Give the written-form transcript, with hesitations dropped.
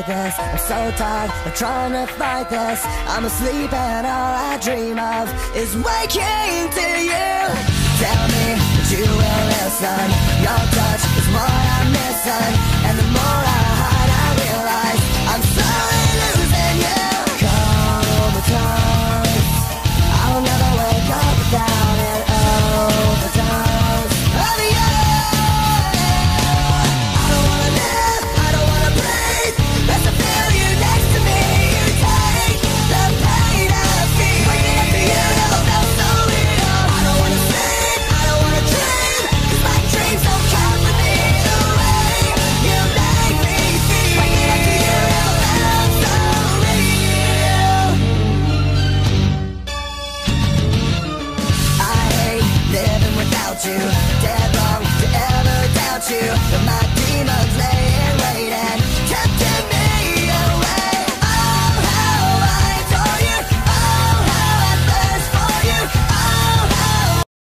this. I'm so tired of trying to fight this. I'm asleep and all I dream of is waking to you. Tell me that you will listen. Your touch is what I'm missing, and the more I hide, I realize I'm slowly losing you. Comatose, I'll never wake up without an overdose of you. I don't wanna live, I don't wanna breathe. There's a feel you next to me. You take the pain I feel. Waking up to you never felt so real. I don't wanna sleep, I don't wanna dream, 'cause my dreams don't count for me. The way you make me feel. Waking up to you never felt so real. I hate living without you. Dead wrong to ever doubt you.